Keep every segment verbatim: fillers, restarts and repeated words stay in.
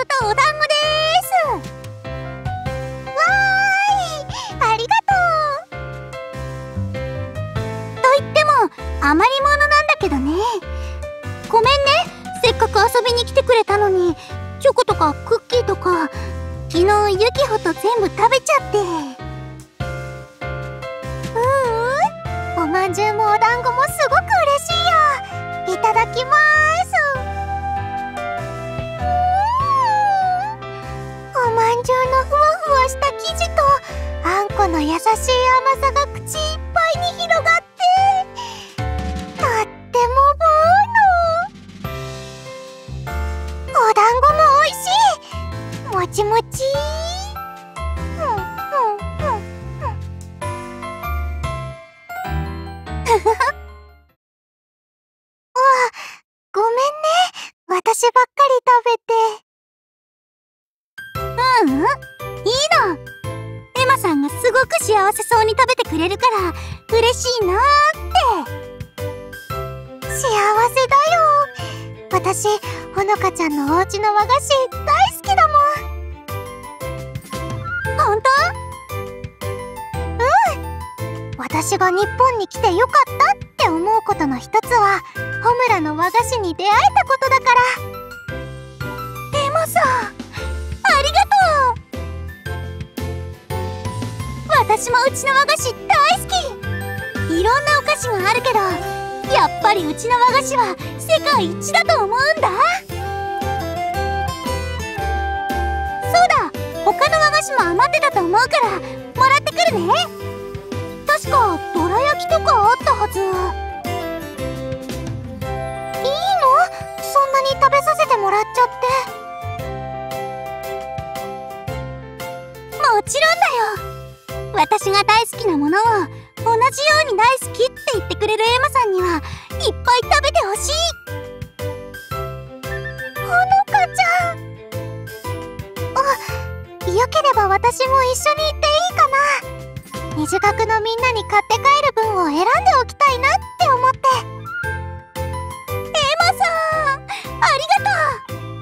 ーとお団子でーす。わーい、ありがとう。と言っても余り物なんだけどね。ごめんね、せっかく遊びに来てくれたのにチョコとかクッキーとか昨日ユキホと全部食べちゃって。うう、おまんじゅうもお団子もすごく嬉しいよ。いただきまーす。おまんじゅうのふわふわした生地とあんこの優しい甘さが口いっぱいに広がって、とってもボーノ。お団子もおいしい。もちもち。ふんふんふんふん。ふふふ。わあ、ごめんね、私ばっかり食べて。ううん、いいの。エマさんがすごく幸せそうに食べてくれるから嬉しいなーって。幸せだよ。私、ほのかちゃんのお家の和菓子大好きだもん。ほんと？うん。私が日本に来てよかったって思うことの一つはホムラの和菓子に出会えたことだから。エマさん、ありがとう。私もうちの和菓子大好き。いろんなお菓子があるけどやっぱりうちの和菓子は世界一だと思うんだ。そうだ、他の和菓子も余ってたと思うからもらってくるね。確かどら焼きとかあったはず。いいの？そんなに食べさせてもらっちゃって。もちろんだよ。私が大好きなものを同じように大好きって言ってくれるエマさんにはいっぱい食べてほしい。ほのかちゃん。あ、よければ私も一緒に行っていいかな。虹学のみんなに買って帰る分を選んでおきたいなって思って。エマさん、ありがとう。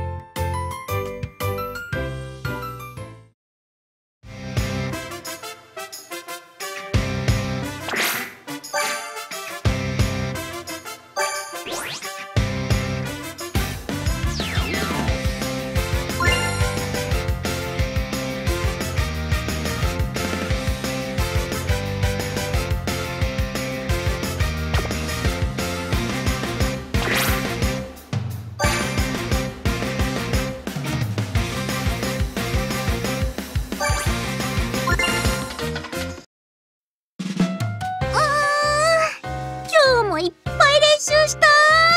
いっぱい練習した。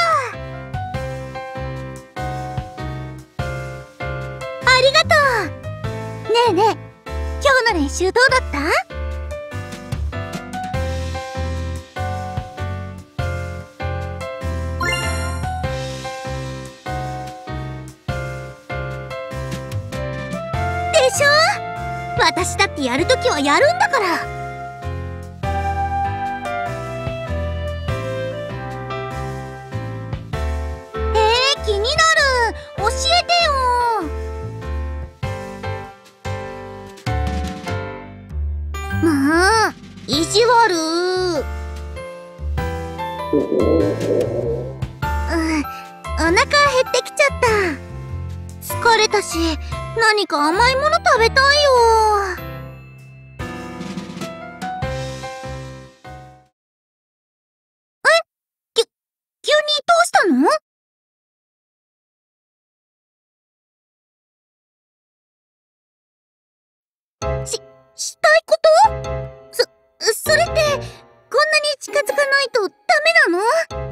ありがとう。ねえねえ、今日の練習どうだった？でしょ？私だってやるときはやるんだから。気になる。教えてよ。まあ、意地悪。うん、お腹減ってきちゃった。疲れたし、何か甘いもの食べたいよ。え？き、急にどうしたの？し、したいこと？そ、それって、こんなに近づかないとダメなの？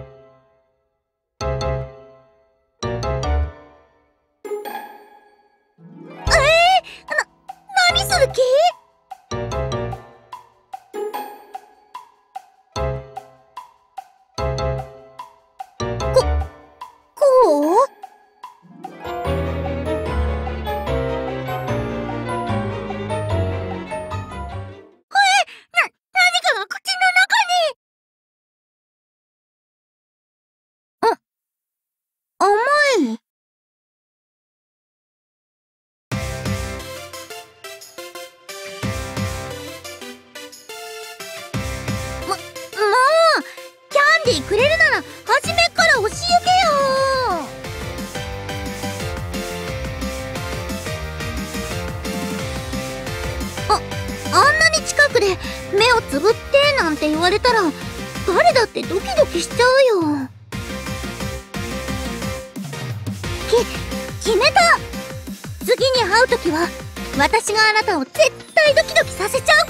えー、な、何する気？こ、こう？甘い。 で目をつぶってなんて言われたら誰だってドキドキしちゃうよ。き、決めた！次に会うときは私があなたを絶対ドキドキさせちゃうから。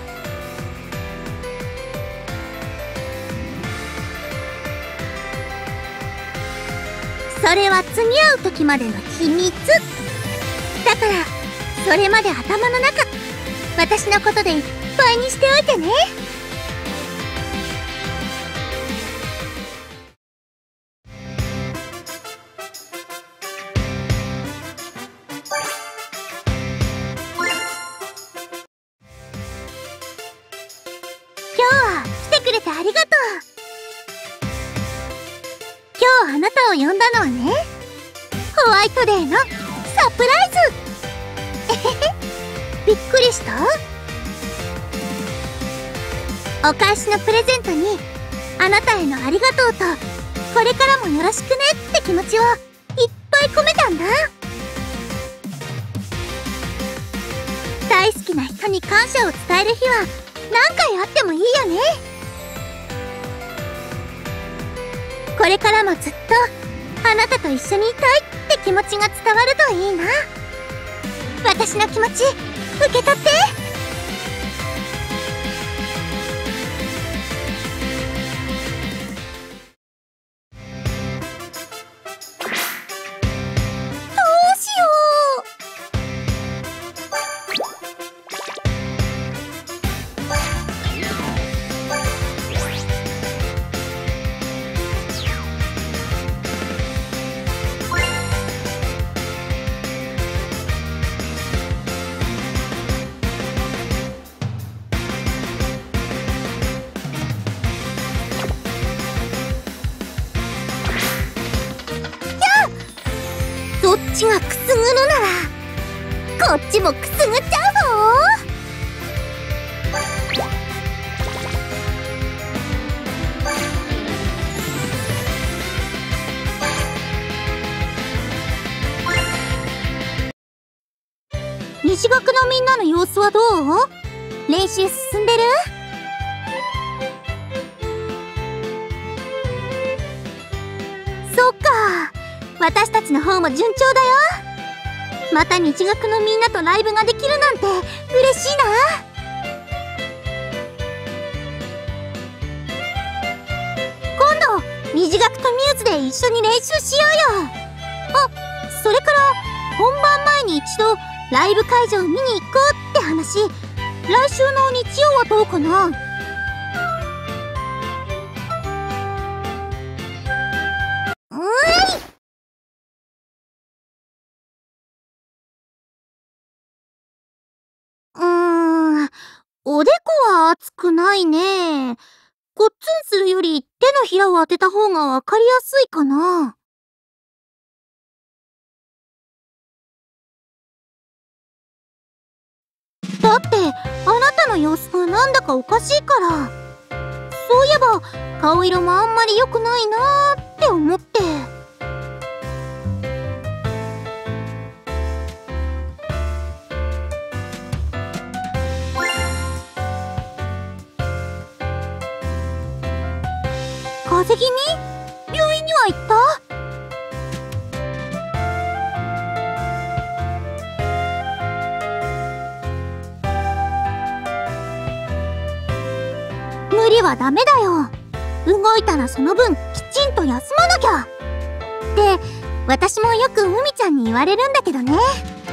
それは次会う時までの秘密だから、それまで頭の中私のことでいっぱいにしておいてね。今日は来てくれてありがとう。今日あなたを呼んだのはね、ホワイトデーのサプライズ。えへへ、びっくりした？お返しのプレゼントにあなたへのありがとうとこれからもよろしくねって気持ちをいっぱい込めたんだ。大好きな人に感謝を伝える日は何回あってもいいよね。これからもずっとあなたと一緒にいたいって気持ちが伝わるといいな。私の気持ち受け取って。どうしよう。どっちがくすぐるならこっちもくすぐっちゃうぞ。西学のみんなの様子はどう？練習進んでる？そっか、私たちの方も順調だよ。また日学のみんなとライブができるなんて嬉しいな。今度虹学とミューズで一緒に練習しようよ。あ、それから本番前に一度ライブ会場見に行こうって話、来週の日曜はどうかな？おでこは熱くないね。ごっつんするより手のひらを当てた方がわかりやすいかな。だってあなたの様子がなんだかおかしいから。そういえば顔色もあんまり良くないなーって思って。風邪気味？病院には行った？無理はダメだよ。動いたらその分きちんと休まなきゃって私もよく海ちゃんに言われるんだけどね。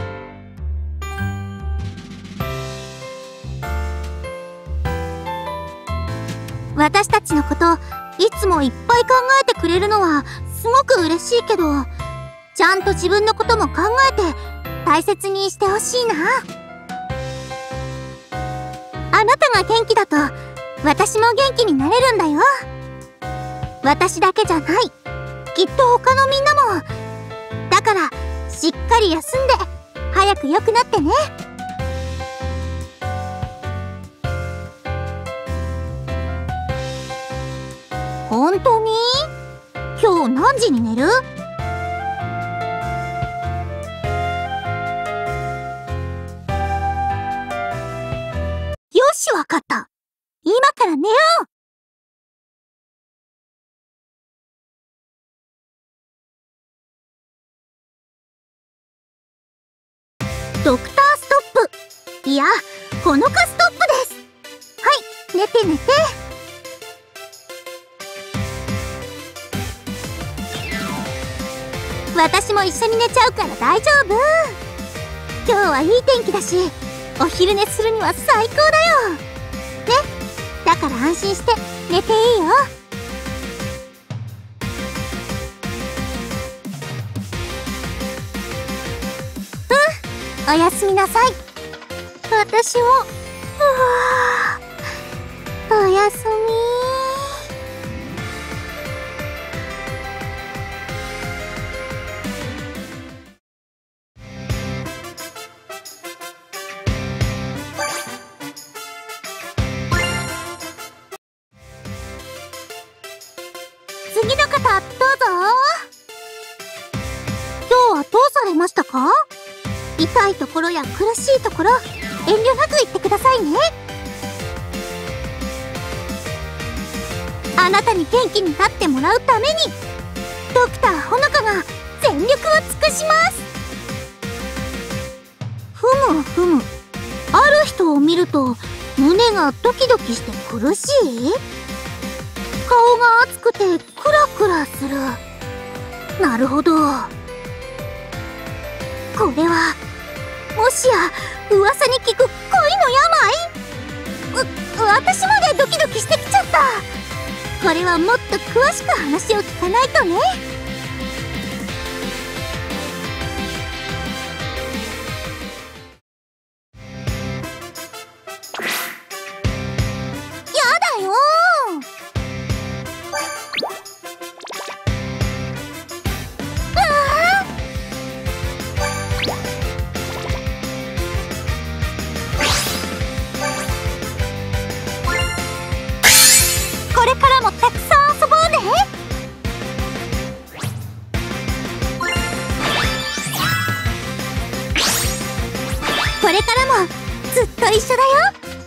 私たちのこといつもいっぱい考えてくれるのはすごく嬉しいけど、ちゃんと自分のことも考えて大切にしてほしいな。あなたが元気だと私も元気になれるんだよ。私だけじゃない、きっと他のみんなも。だからしっかり休んで早く良くなってね。本当に？今日何時に寝る？よし！ ドクターストップ、いやほのかストップです。はい、寝て寝て。私も一緒に寝ちゃうから大丈夫。今日はいい天気だし、お昼寝するには最高だよね。だから安心して寝ていいよ。うん、おやすみなさい。私もふわー、おやすみ。次の方、どうぞ。今日はどうされましたか？痛いところや苦しいところ、遠慮なく言ってくださいね。あなたに元気になってもらうために、ドクターほのかが全力を尽くします。ふむふむ、ある人を見ると胸がドキドキして苦しい？顔が熱くてクラクラする。なるほど。これはもしや噂に聞く恋の病？う、私までドキドキしてきちゃった。これはもっと詳しく話を聞かないとね。やだよこれからもたくさん遊ぼうね。これからもずっと一緒だよ。